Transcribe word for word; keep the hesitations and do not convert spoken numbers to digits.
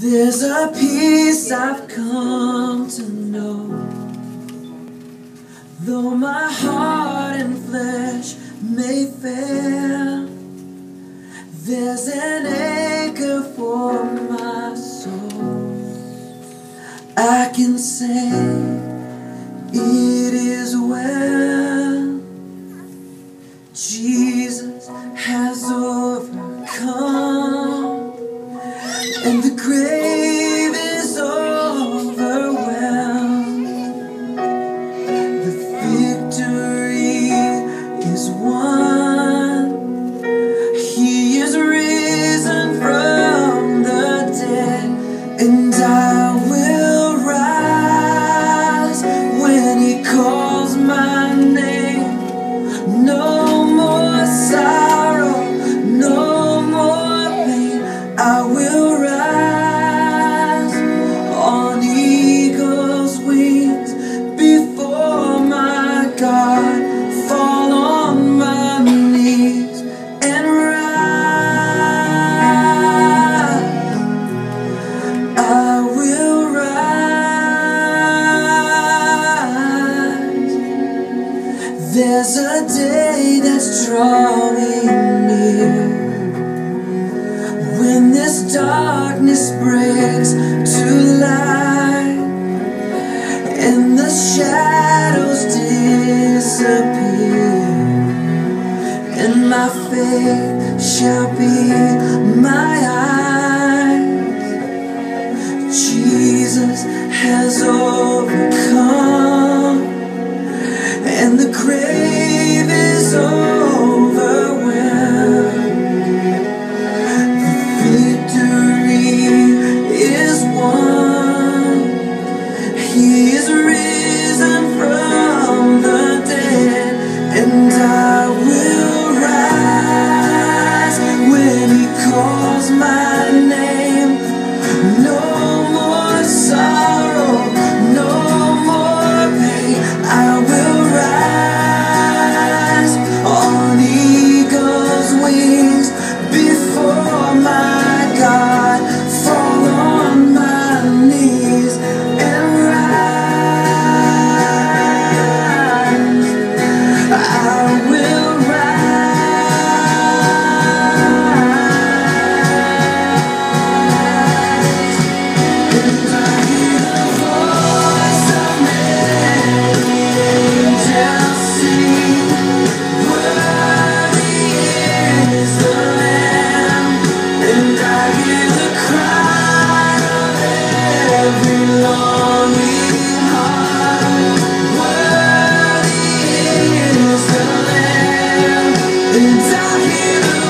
There's a peace I've come to know, though my heart and flesh may fail. There's an anchor for my soul. I can say it is well. Jesus has overcome, and the grave is overwhelmed. The victory is won. He is risen from the dead, and I will rise when He calls my name. No more sorrow, no more pain. I will rise on eagle's wings before my God. Fall on my knees and rise. I will rise. There's a day that's drawing near, when this darkness breaks to light, and the shadows disappear, and my faith shall be my eyes. Jesus has overcome, and the grave is overwhelmed. The victory is won. He is risen from the dead, and I will rise when He calls my name. No more sorrow, no more pain. I will rise on eagle's wings before my God. Fall on my knees and rise. I will rise. And I hear the voice of many angels sing, worthy is the Lamb. And I hear the cry of every longing heart, worthy is the Lamb. And I hear the